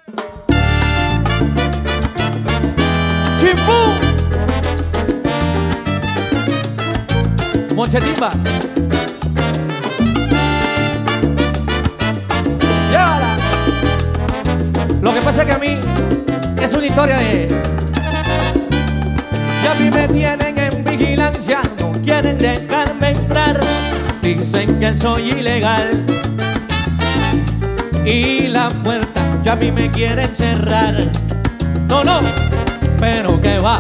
Chimpú. Monchetimba. Llévala. Lo que pasa es que a mí es una historia de... Ya a mí me tienen en vigilancia, no quieren dejarme entrar. Dicen que soy ilegal y la puerta ya a mí me quieren cerrar. No, no, pero que va,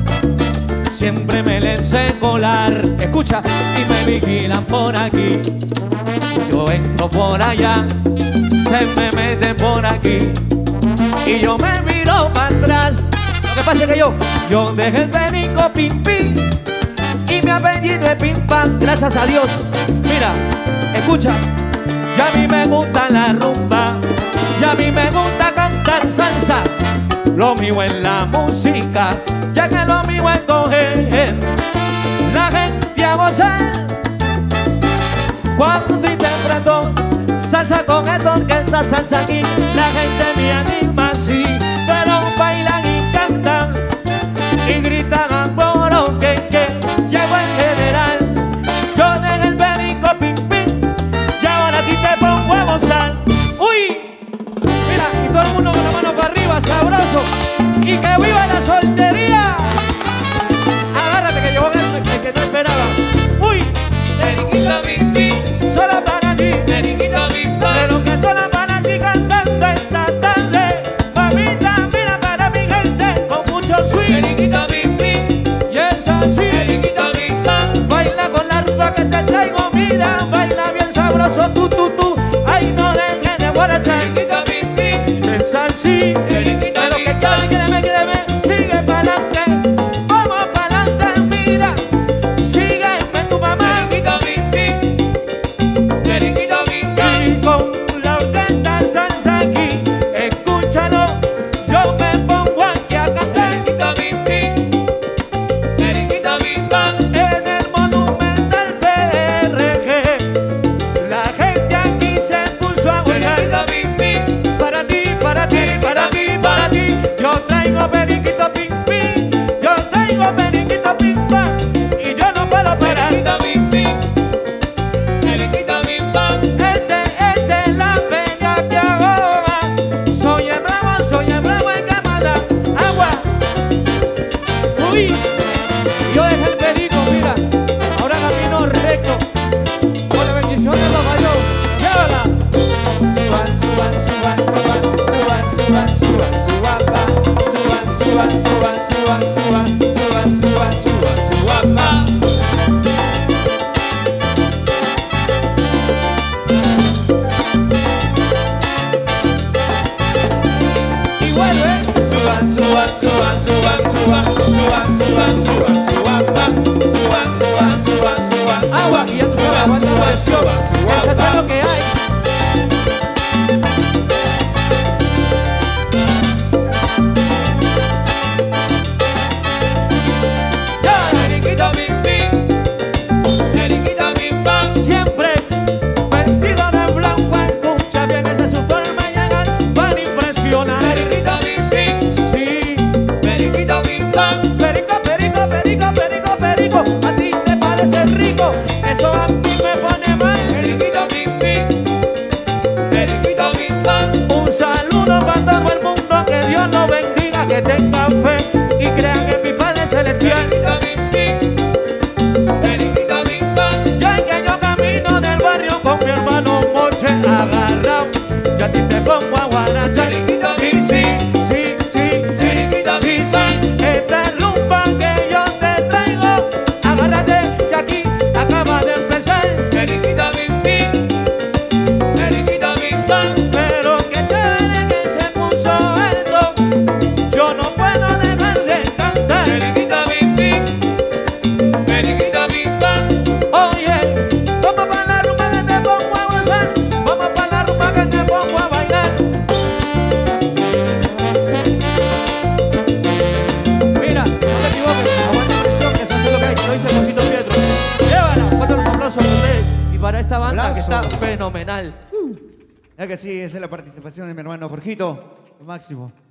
siempre me les sé colar. Escucha, y me vigilan por aquí, yo entro por allá, se me meten por aquí y yo me miro para atrás. Lo que pasa es que yo dejé el perico pim pim y mi apellido es pim pam, gracias a Dios. Mira, escucha, ya a mí me gusta la rumba, ya a mí me gusta cantar salsa. Lo mío es la música, ya que lo mío es coger la gente a gozar. Cuando interpreto salsa con esta orquesta, salsa aquí, la gente me anima así, pero bailan y cantan y gritan a coro que llegó el general. Yo dejé el perico pim pim y ahora a ti te pongo a gozar. Uy, mira, y todo el mundo con la mano para arriba, sabroso, y que viva la soltería. Agárrate que llegó el que te esperaba. Uy, Periquito pim pim, solo para ti, periquito pim pam, pero que solo para ti cantando esta tarde. Mamita, mira para mi gente con mucho swing. periquito pim pim, Y es así, periquito pim pam, baila con la rumba que te traigo, mira, baila bien sabroso, tú, ay no dejes de guarachar. periquito pim pim, Es así, periquito pero que pim cada pam, quiereme, sigue pa'lante, vamos pa'lante, mira, sígueme tu mamá. periquito pim pim, periquito pim pam, Y con la orquesta salsa aquí, escúchalo, yo me pongo aquí a cantar. periquito pim pim, periquito pim pam, En el Monumental PRG, la gente aquí se puso a gozar. periquito pim pim, Para ti, para ti, para ti, para ti, yo traigo periquito pim pim, yo traigo periquito pim pam, y yo no puedo parar. periquito pim pim, periquito pim pam, Este es la peña que ahoga. Soy el bravo en quemada. Agua. Uy, yo dejé el perico, mira. Ahora camino recto. Con la bendición de los gallos. Llévala. suban, suban, suban, suban, suban, suban, suban, suban, pa, suban, suban, suban, suban, suban, suban, suban, suban, suban, pa. Y vuelve. Suban, suban, suban, suban, suban, suban, suban, suban, suban, pa, suban, suban, suban, suban, Agua. Y ya tú sabes, aguanta la presión. Eso es lo que hay. periquito pim pim, periquito pim pam, Siempre vestido de blanco, escucha bien, esa es su forma de llegar para impresionar. periquito pim pim, Sí, periquito pim pam, perico, perico, perico, perico, perico, a ti te parece rico, eso a mí me pone mal. periquito pim pim, periquito pim pam, Un saludo para todo el mundo, que Dios nos bendiga, que tengan fe y crean en mi Padre Celestial. periquito pim pim, periquito pim pam, Ya que yo camino del barrio con mi hermano Moche agarrado, yo a ti te pongo a guarachar. periquito Sí, pim sí, pim, sí, sí, sí, periquito sí, pim sí. pam, Esta rumba que yo te traigo, agárrate que aquí acaba de empezar. periquito pim pim, periquito pim pam, Pero qué chévere que se puso esto, yo no puedo dejar de cantar. periquito pim pim, periquito pim pam, Oye, vamos pa' la rumba que te pongo a gozar, vamos pa' la rumba que te pongo a bailar. Mira, no te equivoques, aguanta presión, que eso es lo que hay, lo dice Jorgito Pietro. Llévala, fuerte los aplausos para ustedes y para esta banda que está Aplausos. fenomenal. Ya que sí, esa es la participación de mi hermano Jorgito, lo máximo.